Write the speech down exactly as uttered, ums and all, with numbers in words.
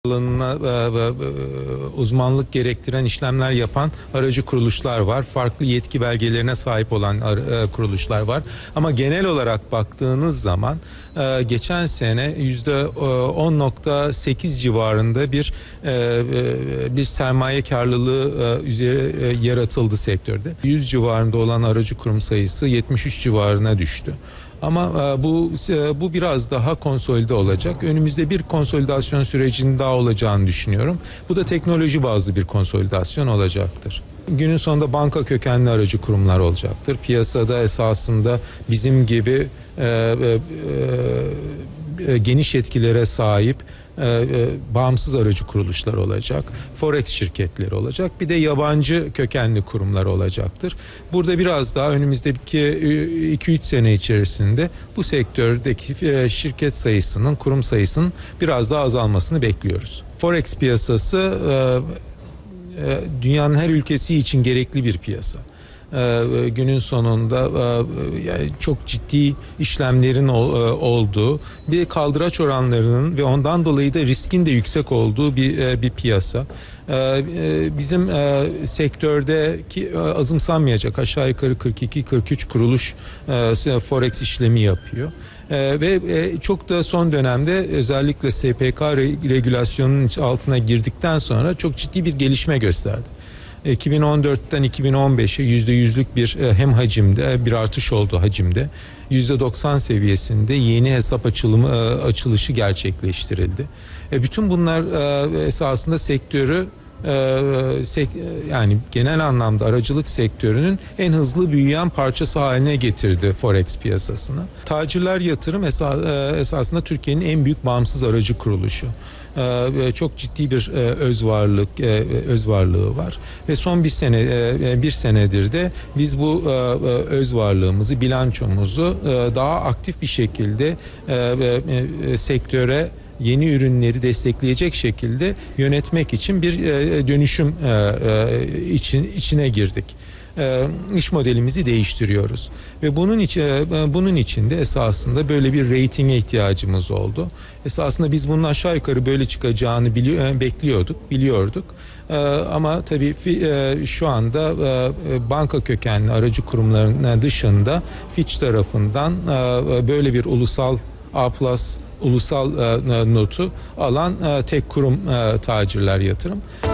alanına uzmanlık gerektiren işlemler yapan aracı kuruluşlar var. Farklı yetki belgelerine sahip olan kuruluşlar var. Ama genel olarak baktığınız zaman geçen sene yüzde on nokta sekiz civarında bir bir sermaye karlılığı üzeri yaratıldı sektörde. yüz civarında olan aracı kurum sayısı yetmiş üç civarına düştü. Ama bu bu biraz daha konsolide olacak. Önümüzde bir konsolidasyon sürecinin daha olacağını düşünüyorum. Bu da teknoloji bazlı bir konsolidasyon olacaktır. Günün sonunda banka kökenli aracı kurumlar olacaktır. Piyasada esasında bizim gibi e, e, e, geniş yetkilere sahip e, e, bağımsız aracı kuruluşlar olacak. Forex şirketleri olacak. Bir de yabancı kökenli kurumlar olacaktır. Burada biraz daha önümüzdeki iki üç sene içerisinde bu sektördeki e, şirket sayısının, kurum sayısının biraz daha azalmasını bekliyoruz. Forex piyasası e, dünyanın her ülkesi için gerekli bir piyasa. Ee, günün sonunda e, yani çok ciddi işlemlerin ol, e, olduğu, bir kaldıraç oranlarının ve ondan dolayı da riskin de yüksek olduğu bir e, bir piyasa. Ee, e, bizim e, sektördeki e, azımsanmayacak aşağı yukarı kırk iki kırk üç kuruluş e, forex işlemi yapıyor. Ee, ve e, çok da son dönemde özellikle S P K regülasyonunun altına girdikten sonra çok ciddi bir gelişme gösterdi. iki bin on dörtten iki bin on beşe yüzde yüzlük bir hem hacimde bir artış oldu hacimde. yüzde doksan seviyesinde yeni hesap açılımı açılışı gerçekleştirildi. Bütün bunlar esasında sektörü yani genel anlamda aracılık sektörünün en hızlı büyüyen parçası haline getirdi Forex piyasasını. Tacirler Yatırım esasında Türkiye'nin en büyük bağımsız aracı kuruluşu. Çok ciddi bir öz varlık öz varlığı var ve son bir sene bir senedir de biz bu öz varlığımızı, bilançomuzu daha aktif bir şekilde sektöre yeni ürünleri destekleyecek şekilde yönetmek için bir dönüşüm için içine girdik. İş modelimizi değiştiriyoruz ve bunun için bunun için de esasında böyle bir reytinge ihtiyacımız oldu. Esasında biz bunun aşağı yukarı böyle çıkacağını biliyor, bekliyorduk, biliyorduk. Ama tabii şu anda banka kökenli aracı kurumlarının dışında Fitch tarafından böyle bir ulusal A plus ulusal notu alan tek kurum Tacirler Yatırım.